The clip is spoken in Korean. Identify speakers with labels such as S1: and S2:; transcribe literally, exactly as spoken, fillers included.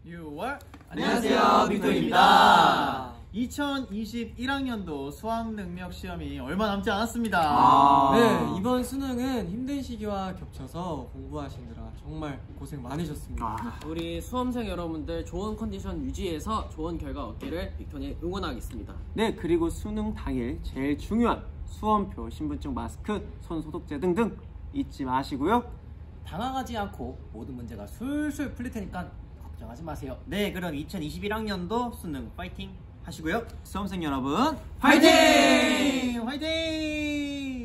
S1: 유월
S2: 안녕하세요, 빅톤입니다.
S1: 이천이십일 학년도 수학능력 시험이 얼마 남지 않았습니다.
S3: 아 네, 이번 수능은 힘든 시기와 겹쳐서 공부하시느라 정말 고생 많으셨습니다.
S2: 아.
S4: 우리 수험생 여러분들 좋은 컨디션 유지해서 좋은 결과 얻기를 빅톤이 응원하겠습니다.
S2: 네, 그리고 수능 당일 제일 중요한 수험표, 신분증, 마스크, 손 소독제 등등 잊지 마시고요.
S5: 당황하지 않고 모든 문제가 술술 풀릴 테니까 걱정하지 마세요.
S6: 네, 그럼 이천이십일 학년도 수능 파이팅 하시고요. 수험생 여러분
S2: 화이팅!
S1: 화이팅!